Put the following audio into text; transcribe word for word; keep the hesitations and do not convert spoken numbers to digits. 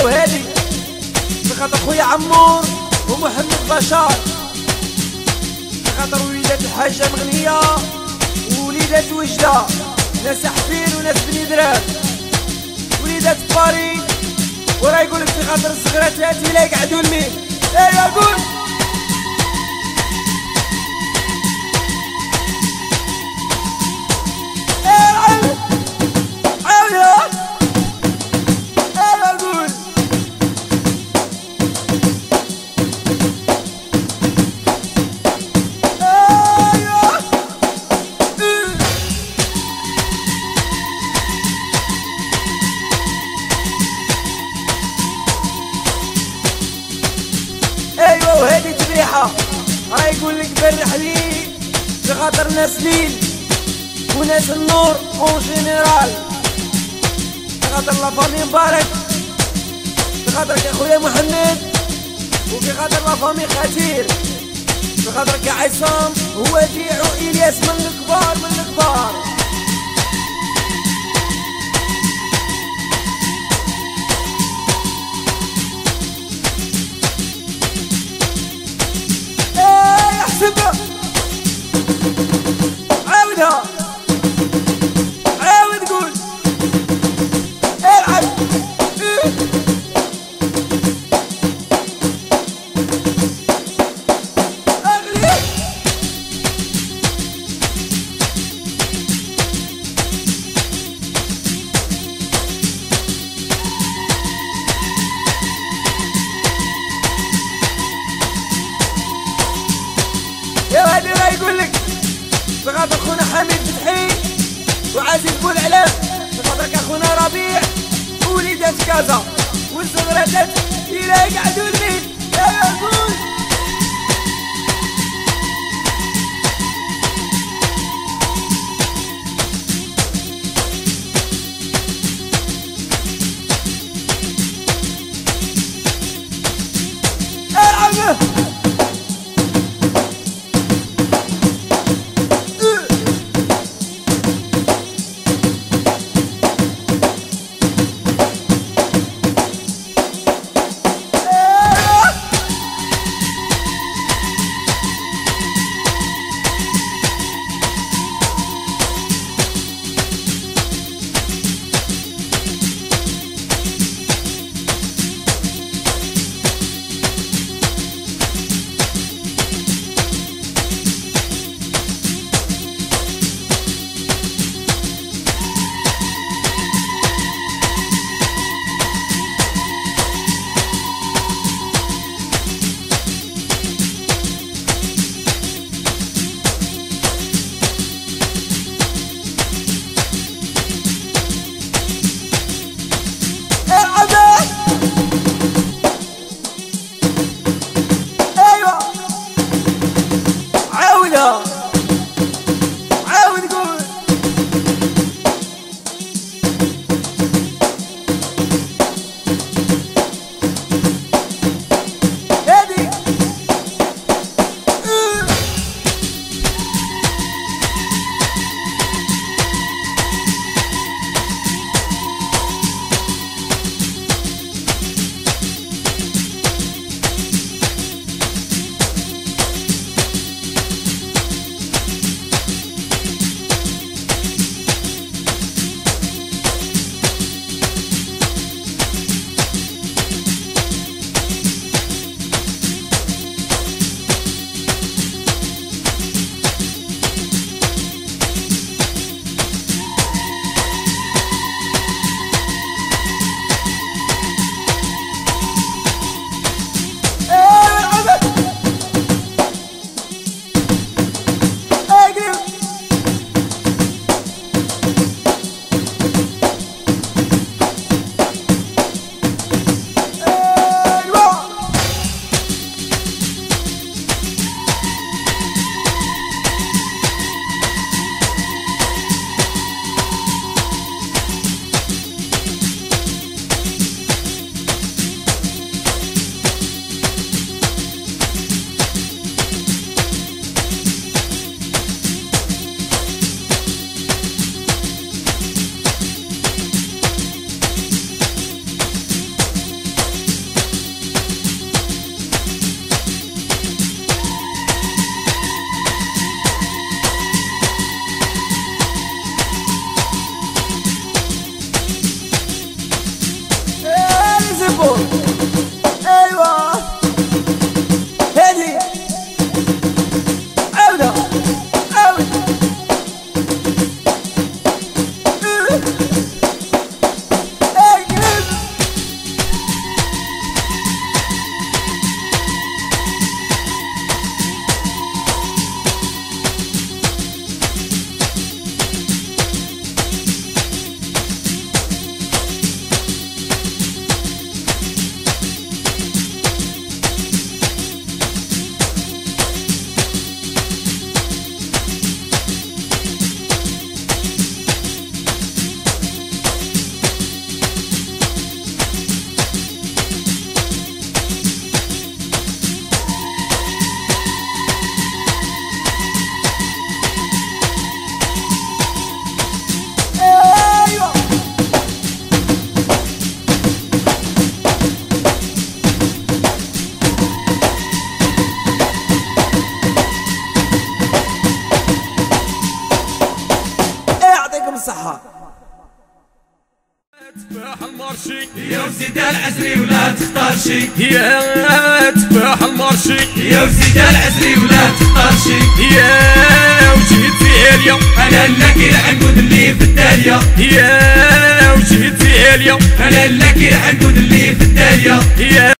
وهادي بخاطر خويا عمور ومحمد بشار، بخاطر وليدات الحاجة مغنية ووليدات وجدة، ناس حفير وناس بني دراب، وليدات باريس. وراه يقولك في خاطر الصغيرات هاتي لا يقعدوا المين. ايوا قول وهادي تبريحة. راه يقول لك برح لي بخاطر ناس ليل وناس النور اون جينيرال، بخاطر لافامي مبارك، بخاطرك يا خويا محمد، وبخاطر لافامي خطير، بخاطرك يا عصام ووديع والياس من الكبار من الكبار. عاودها عاود قول العب. اغلي يا هادي راه يقولك بخاطر خونا حميد فتحي وعزيز بولعلام، بخاطرك اخونا ربيع ووليدات كازا والزغراتات الى يقعدوا المين. يا قول العب. ايوا هادي عاودة عاود صحة تفاح المارشي يا وزيد العزري ولا تختار شي، يا تفاح المارشي يا وزيد العزري ولا تختار شي، يا وجيت في عليا انا لك العنقود اللي في الدالية، يا وجيت في عليا انا لك العنقود اللي في الدالية.